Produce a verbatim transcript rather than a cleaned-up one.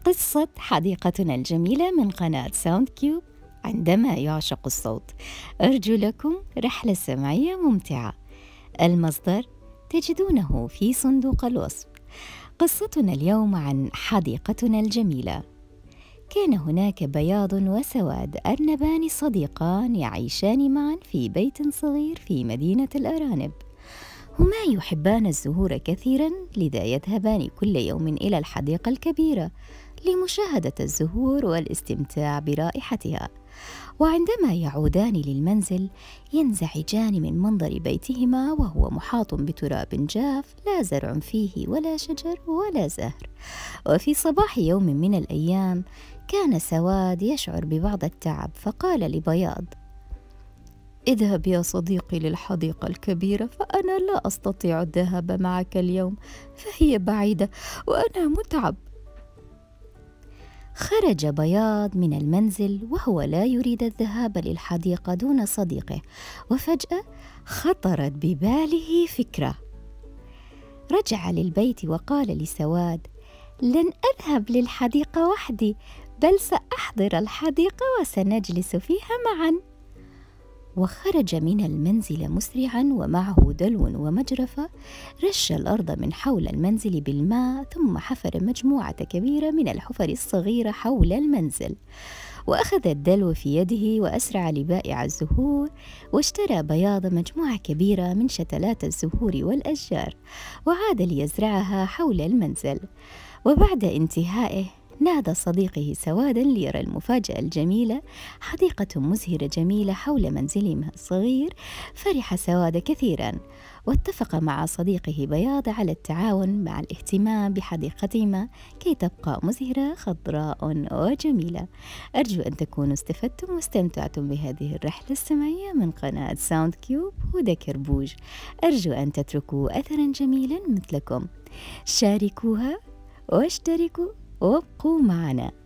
قصة حديقتنا الجميلة من قناة ساوند كيوب. عندما يعشق الصوت. أرجو لكم رحلة سمعية ممتعة. المصدر تجدونه في صندوق الوصف. قصتنا اليوم عن حديقتنا الجميلة. كان هناك بياض وسواد أرنبان صديقان يعيشان معا في بيت صغير في مدينة الأرانب. هما يحبان الزهور كثيرا، لذا يذهبان كل يوم إلى الحديقة الكبيرة لمشاهدة الزهور والاستمتاع برائحتها. وعندما يعودان للمنزل ينزعجان من منظر بيتهما وهو محاط بتراب جاف، لا زرع فيه ولا شجر ولا زهر. وفي صباح يوم من الأيام كان سواد يشعر ببعض التعب، فقال لبياض: اذهب يا صديقي للحديقة الكبيرة، فأنا لا أستطيع الذهاب معك اليوم، فهي بعيدة وأنا متعب. خرج بياض من المنزل وهو لا يريد الذهاب للحديقة دون صديقه، وفجأة خطرت بباله فكرة. رجع للبيت وقال لسواد: لن أذهب للحديقة وحدي، بل سأحضر الحديقة وسنجلس فيها معا. وخرج من المنزل مسرعا ومعه دلو ومجرفة، رش الأرض من حول المنزل بالماء، ثم حفر مجموعة كبيرة من الحفر الصغيرة حول المنزل، وأخذ الدلو في يده وأسرع لبائع الزهور، واشترى بياض مجموعة كبيرة من شتلات الزهور والأشجار، وعاد ليزرعها حول المنزل. وبعد انتهائه نادى صديقه سوادا ليرى المفاجأة الجميلة، حديقة مزهرة جميلة حول منزلهم الصغير. فرح سواد كثيرا، واتفق مع صديقه بياض على التعاون مع الاهتمام بحديقتهما كي تبقى مزهرة خضراء وجميلة. أرجو أن تكونوا استفدتم واستمتعتم بهذه الرحلة السمعية من قناة ساوند كيوب. هدى كربوج. أرجو أن تتركوا أثرا جميلا مثلكم. شاركوها واشتركوا وابقوا معنا.